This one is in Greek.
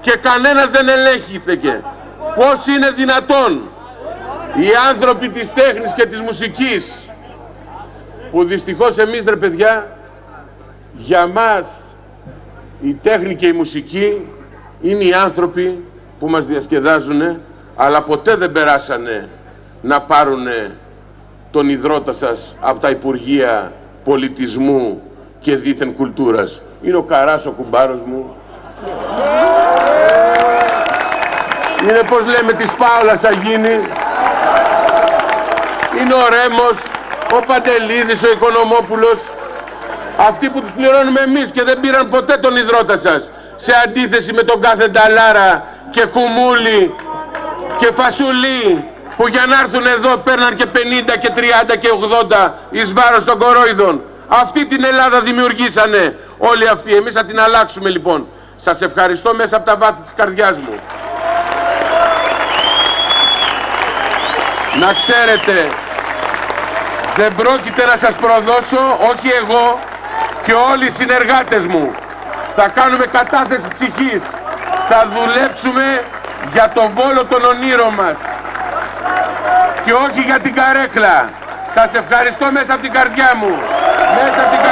και κανένας δεν ελέγχθηκε. Πώς είναι δυνατόν οι άνθρωποι της τέχνης και της μουσικής, που δυστυχώς εμείς, ρε παιδιά, για μας η τέχνη και η μουσική είναι οι άνθρωποι που μας διασκεδάζουν, αλλά ποτέ δεν περάσανε να πάρουν τον ιδρώτα σας από τα Υπουργεία Πολιτισμού και δίθεν κουλτούρας. Είναι ο Καράς ο κουμπάρος μου. Είναι, πώς λέμε, της Πάολας θα γίνει. Είναι ο Ρέμος, ο Παντελίδης, ο Οικονομόπουλος. Αυτοί που τους πληρώνουμε εμείς και δεν πήραν ποτέ τον ιδρώτα σας. Σε αντίθεση με τον κάθε Νταλάρα και Κουμούλη και Φασουλή, που για να έρθουν εδώ παίρναν και 50 και 30 και 80 εις βάρος των κορόιδων. Αυτή την Ελλάδα δημιουργήσανε όλοι αυτοί. Εμείς θα την αλλάξουμε λοιπόν. Σας ευχαριστώ μέσα από τα βάθη της καρδιάς μου. Να ξέρετε, δεν πρόκειται να σας προδώσω, όχι εγώ και όλοι οι συνεργάτες μου. Θα κάνουμε κατάθεση ψυχής. Θα δουλέψουμε για το Βόλο των ονείρων μας και όχι για την καρέκλα. Σας ευχαριστώ μέσα από την καρδιά μου. Μέσα από την